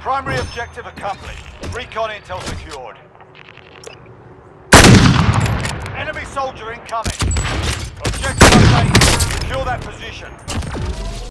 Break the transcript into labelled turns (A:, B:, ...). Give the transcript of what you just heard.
A: Primary objective accomplished. Recon intel secured. Enemy soldier incoming. Objective update. Secure that position.